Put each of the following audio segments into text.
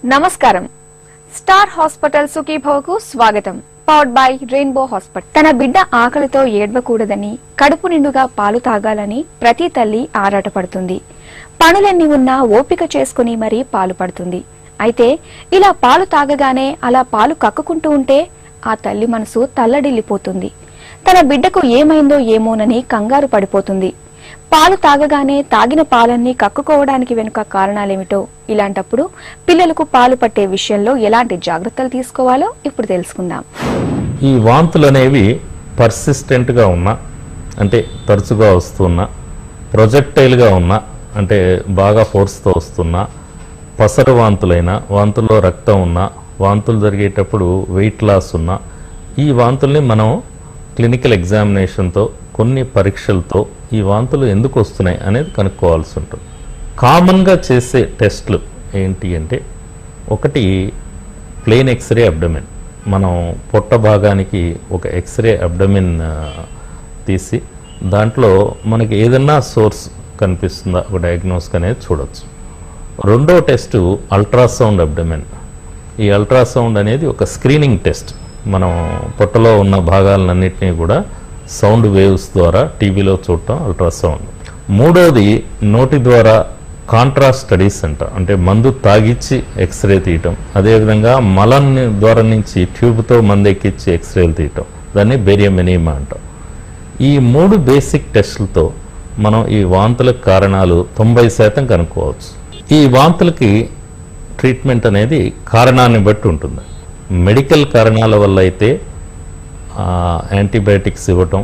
నమస్కారం. Star hospital సుఖీభవకు స్వాగతం. Powered by Rainbow hospital. తన బిడ్డ ఆకలితో ఏడ్వకూడదని, కడుపు నిండుగా పాలు తాగాలని ప్రతి తల్లి ఆరాటపడుతుంది. పనులెన్ని ఉన్నా ఓపిక చేసుకుని మరీ పాలు పడుతుంది. అయితే ఇలా పాలు తాగగానే అలా పాలు కక్కుకుంటూ ఉంటే ఆ తల్లి మనసు తల్లడిల్లిపోతుంది. తన బిడ్డకు ఏమైందో ఏమోనని కంగారు పడిపోతుంది. పాలు తాగగానే తాగిన పాలన్నీ కక్కుకోవడానికి వెనుక కారణాలేమిటో, ఇలాంటప్పుడు పిల్లలకు పాలు పట్టే విషయంలో ఎలాంటి జాగ్రత్తలు తీసుకోవాలో ఇప్పుడు తెలుసుకుందాం. ఈ వాంతులు అనేవి పర్సిస్టెంట్ గా ఉన్నా, అంటే తరచుగా వస్తున్నా, ప్రొజెక్టైల్ గా ఉన్నా, అంటే బాగా ఫోర్స్తో వస్తున్నా, పసరు వాంతులైనా, వాంతుల్లో రక్తం ఉన్నా, వాంతులు జరిగేటప్పుడు వెయిట్ లాస్ ఉన్నా, ఈ వాంతుల్ని మనం క్లినికల్ ఎగ్జామినేషన్తో, కొన్ని పరీక్షలతో ఈ వాంతులు ఎందుకు వస్తున్నాయి అనేది కనుక్కోవాల్సి ఉంటుంది. కామన్గా చేసే టెస్ట్లు ఏంటి అంటే, ఒకటి ప్లెయిన్ ఎక్స్రే అబ్డమిన్. మనం పొట్ట భాగానికి ఒక ఎక్స్రే అబ్డమిన్ తీసి దాంట్లో మనకి ఏదన్నా సోర్స్ కనిపిస్తుందా ఒక డయాగ్నోస్ అనేది చూడొచ్చు. రెండో టెస్టు అల్ట్రాసౌండ్ అబ్డమిన్. ఈ అల్ట్రాసౌండ్ అనేది ఒక స్క్రీనింగ్ టెస్ట్. మనం పొట్టలో ఉన్న భాగాలన్నింటినీ కూడా సౌండ్ వేవ్స్ ద్వారా టీవీలో చూడటం అల్ట్రాసౌండ్. మూడోది నోటి ద్వారా కాంట్రాస్ట్ స్టడీస్ అంట, అంటే మందు తాగిచ్చి ఎక్స్రే తీయటం, అదేవిధంగా మలం ద్వారా నుంచి ట్యూబ్తో మందు ఎక్కించి ఎక్స్రేలు తీయటం, దాన్ని బేరియం ఎనీమా అంటాం. ఈ మూడు బేసిక్ టెస్టులతో మనం ఈ వాంతులకు కారణాలు 90% కనుక్కోవచ్చు. ఈ వాంతులకి ట్రీట్మెంట్ అనేది కారణాన్ని బట్టి ఉంటుంది. మెడికల్ కారణాల వల్ల అయితే యాంటీబయాటిక్స్ ఇవ్వటం,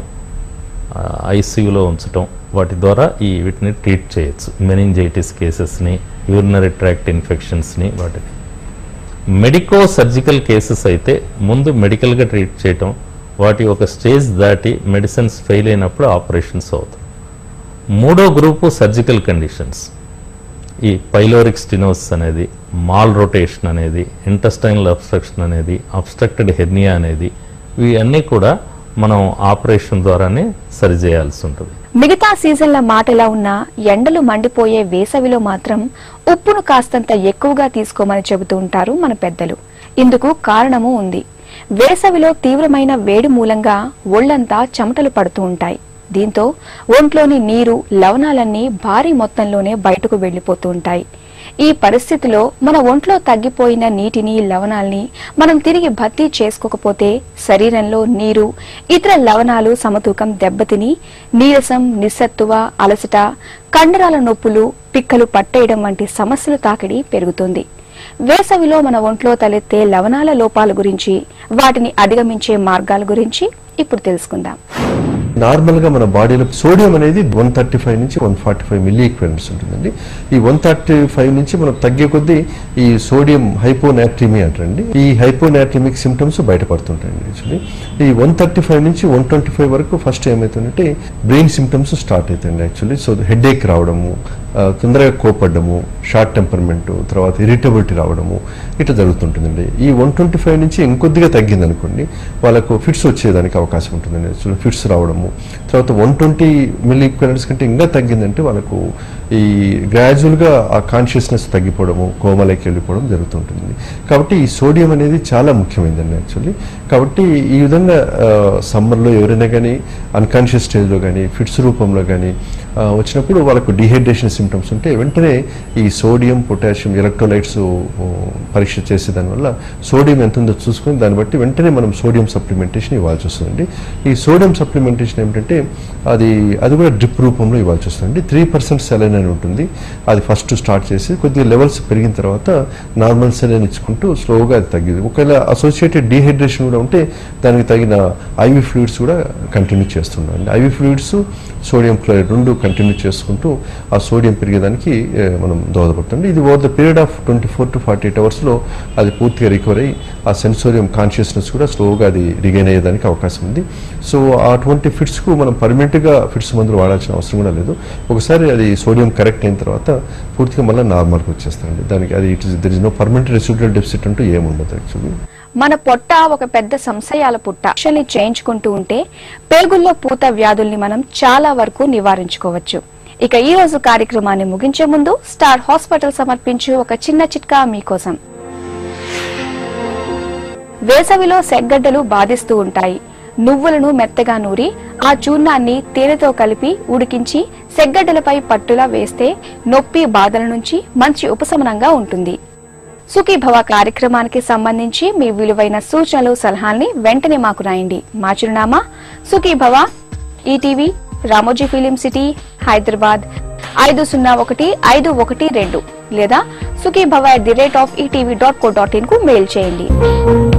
ఐసీయూలో ఉంచటం, వాటి ద్వారా వీటిని ట్రీట్ చేయొచ్చు. మెనింజైటిస్ కేసెస్ని, యూరినరీ ట్రాక్ట్ ఇన్ఫెక్షన్స్ని, వాటిని. మెడికో సర్జికల్ కేసెస్ అయితే ముందు మెడికల్గా ట్రీట్ చేయటం, వాటి ఒక స్టేజ్ దాటి మెడిసిన్స్ ఫెయిల్ అయినప్పుడు ఆపరేషన్స్ అవుతాయి. మూడో గ్రూపు సర్జికల్ కండిషన్స్. ఈ పైలోరిక్ స్టినోసిస్ అనేది, మాల్ రొటేషన్ అనేది, ఇంటెస్టైనల్ అబ్స్ట్రక్షన్ అనేది, అబ్స్ట్రక్టెడ్ హెర్నియా అనేది, ఇవన్నీ కూడా మనం ఆపరేషన్ ద్వారానే సరిచేయాల్సి ఉంటుంది. మిగతా సీజన్ల మాటలా ఉన్నా ఎండలు మండిపోయే వేసవిలో మాత్రం ఉప్పును కాస్తంత ఎక్కువగా తీసుకోమని చెబుతూ ఉంటారు మన పెద్దలు. ఇందుకు కారణము ఉంది. వేసవిలో తీవ్రమైన వేడి మూలంగా ఒళ్లంతా చెమటలు పడుతూ ఉంటాయి. దీంతో ఒంట్లోని నీరు, లవణాలన్నీ భారీ మొత్తంలోనే బయటకు వెళ్లిపోతూ ఉంటాయి. ఈ పరిస్థితిలో మన ఒంట్లో తగ్గిపోయిన నీటిని, లవణాల్ని మనం తిరిగి భర్తీ చేసుకోకపోతే శరీరంలో నీరు, ఇతర లవణాలు సమతూకం దెబ్బతిని నీరసం, నిస్సత్తువ, అలసట, కండరాల నొప్పులు, పిక్కలు పట్టేయడం వంటి సమస్యలు తాకిడి పెరుగుతుంది. వేసవిలో మన ఒంట్లో తలెత్తే లవణాల లోపాల గురించి, వాటిని అధిగమించే మార్గాల గురించి ఇప్పుడు తెలుసుకుందాం. నార్మల్గా మన బాడీలో సోడియం అనేది 135 నుంచి 145 మిల్లీ ఈక్వలెంట్స్ ఉంటుందండి. ఈ 135 నుంచి మనం తగ్గే కొద్దీ ఈ సోడియం హైపోనాట్రిమియా అంటారండి. ఈ హైపోనాట్రిమిక్ సిమ్టమ్స్ బయటపడుతుంటాయండి. యాక్చువల్లీ ఈ 135 నుంచి 125 వరకు ఫస్ట్ ఏమవుతుందంటే బ్రెయిన్ సిమ్టమ్స్ స్టార్ట్ అవుతాయండి. యాక్చువల్లీ సో హెడేక్ రావడము, తొందరగా కోపడ్డము, షార్ట్ టెంపర్మెంట్, తర్వాత ఇరిటబిలిటీ రావడము, ఇట్లా జరుగుతుంటుందండి. ఈ 125 నుంచి ఇంకొద్దిగా తగ్గింది అనుకోండి, వాళ్ళకు ఫిట్స్ వచ్చేదానికి అవకాశం ఉంటుందండి. యాక్చువల్లీ ఫిట్స్ రావడము, తర్వాత 120 మిల్లీ ఈక్వలెంట్స్ కంటే ఇంకా తగ్గిందంటే వాళ్ళకు ఈ గ్రాడ్యువల్గా ఆ కాన్షియస్నెస్ తగ్గిపోవడము, కోమలోకి వెళ్ళిపోవడం జరుగుతుంటుంది. కాబట్టి ఈ సోడియం అనేది చాలా ముఖ్యమైనదండి యాక్చువల్లీ. కాబట్టి ఈ విధంగా సమ్మర్లో ఎవరైనా కానీ అన్కాన్షియస్ స్టేజ్లో కానీ, ఫిట్స్ రూపంలో కానీ వచ్చినప్పుడు వాళ్ళకు డిహైడ్రేషన్ సిమ్టమ్స్ ఉంటే వెంటనే ఈ సోడియం, పొటాషియం, ఎలక్ట్రోలైట్స్ పరీక్ష చేసే దానివల్ల సోడియం ఎంత ఉందో చూసుకొని దాన్ని బట్టి వెంటనే మనం సోడియం సప్లిమెంటేషన్ ఇవ్వాల్సి వస్తుందండి. ఈ సోడియం సప్లిమెంటేషన్ ఏమిటంటే అది కూడా డ్రిప్ రూపంలో ఇవ్వాల్సి వస్తుంది. 3% సెలైన్ అని ఉంటుంది. అది ఫస్ట్ స్టార్ట్ చేసి కొద్దిగా లెవెల్స్ పెరిగిన తర్వాత నార్మల్ సెలైన్ ఇచ్చుకుంటూ స్లోగా అది తగ్గింది. ఒకవేళ అసోసియేటెడ్ డిహైడ్రేషన్ కూడా ఉంటే దానికి తగిన ఐవి ఫ్లూయిడ్స్ కూడా కంటిన్యూ చేస్తున్నాం. ఐవి ఫ్లూయిడ్స్, సోడియం క్లోరైడ్ రెండు కంటిన్యూ చేసుకుంటూ ఆ సోడియం పెరిగేదానికి మనం దోహదపడుతుంది. ఇది over the period of 24 to 48 అవర్స్లో అది పూర్తిగా రికవర్ అయ్యి ఆ సెన్సోరియం కాన్షియస్నెస్ కూడా స్లోగా అది రిగైన్ అయ్యేదానికి అవకాశం ఉంది. సో అటువంటి ఫిట్స్కు మనం పర్మనెంట్గా ఫిట్స్ మందులు వాడాల్సిన అవసరం కూడా లేదు. ఒకసారి అది సోడియం కరెక్ట్ అయిన తర్వాత పూర్తిగా మళ్ళీ నార్మల్గా వచ్చేస్తారండి. దానికి అది there is no permanent residual deficit అంటూ ఏముండదు యాక్చువల్లీ. మన పొట్ట ఒక పెద్ద సంశయాల పుట్ట. చేయించుకుంటూ ఉంటే పేగుల్లో పూత వ్యాధుల్ని మనం చాలా వరకు నివారించుకోవచ్చు. ఇక ఈ రోజు కార్యక్రమాన్ని ముగించే ముందు స్టార్ హాస్పిటల్ సమర్పించు ఒక చిన్న చిట్కా మీకోసం. వేసవిలో సెగ్గడ్డలు బాధిస్తూ ఉంటాయి. నువ్వులను మెత్తగా నూరి ఆ చూర్ణాన్ని తేనెతో కలిపి ఉడికించి సెగ్గడ్డలపై పట్టులా వేస్తే నొప్పి బాధల నుంచి మంచి ఉపశమనంగా ఉంటుంది. సుఖీభవ కార్యక్రమానికి సంబంధించి మీ విలువైన సూచనలు సలహాల్ని వెంటనే మాకు రాయండి. మా చిరునామా సుఖీభవ, ETV, Ramoji Film City, Hyderabad 501512 లేదా sukhibhava@etv.co.in కు మెయిల్ చేయండి.